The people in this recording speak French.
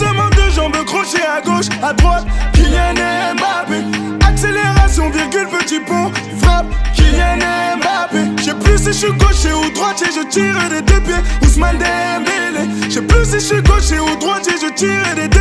Mouvement de jambes crochées à gauche, à droite, Kylian Mbappé. Accélération, virgule, petit pont, frappe, Kylian Mbappé. J'sais plus si j'suis gaucher ou droitier, je tire des deux pieds, Ousmane Dembélé. J'sais plus si j'suis gaucher ou droitier, je tire des deux